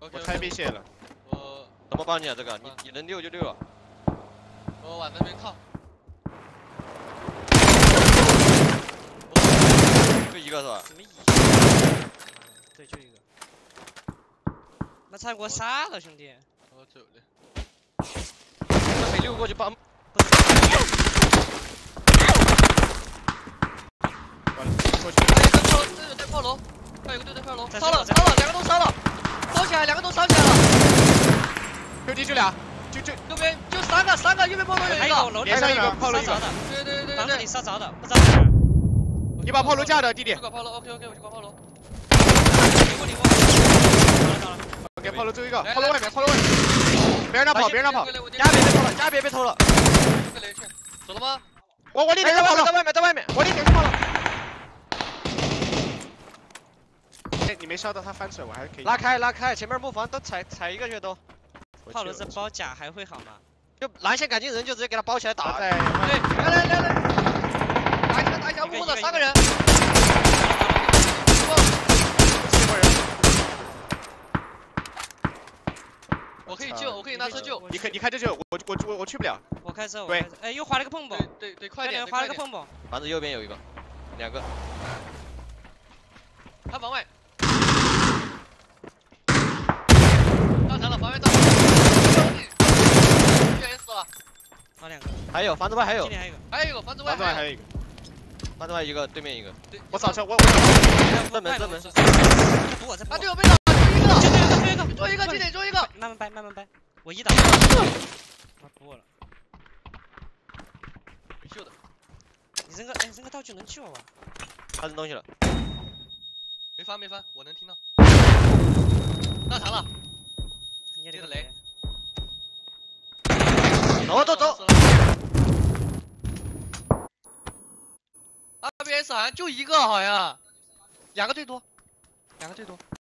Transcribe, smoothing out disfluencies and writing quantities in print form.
我开避线了。 怎么帮你啊？这个你能溜就溜了。 我往那边靠。 就一个是吧？ 什么一？对，就一个。那才给我杀了，兄弟！ 我走了。 那没溜过去帮。 不是。 完了，过去。 还有一个炮，这个在炮楼，还有一个队在炮楼，烧了，两个都烧了，烧起来，两个都烧起来了。 就地就俩，就右边就三个，右边炮楼有一个， 楼连上一个炮楼一个。 对。 房子里烧着的，不知道哪儿。 你把炮楼架的，弟弟。 去搞炮楼 ，OK， 我去搞炮楼。 离过。到了。 给炮楼最后一个，炮楼外面，别让他跑， 家别偷了。 这个雷去，走了吗？ 我立点上炮楼， 在外面， 我立点上炮楼。哎，你没烧到他翻出来，我还可以。 拉开，前面木房都踩一个去都。 炮楼这包甲还会好吗？ 就蓝线赶尽人就直接给他包起来打。 在。 对，来。打一下木的3个人。我可以救，我可以拿车救。 你开车救，我去不了。 我开车， 对。 哎，又划了个碰碰。 对，快点。 划了个碰碰。 房子右边有一个，2个。 他房外。上墙了，房外到。死了。 好2个。 还有房子外还有。 今天还有一个房子外还有一个。 房子外一个，对面一个。 我扫车，我。 正门。 他队友被打，就一个， 做一个， 今天做一个。 慢慢掰，我1打。过了。 没救的。 你扔个道具能救啊？ 他扔东西了。 没翻，我能听到。上墙了。 捏了个雷。 走。 RBS 好像就一个，好像2个最多。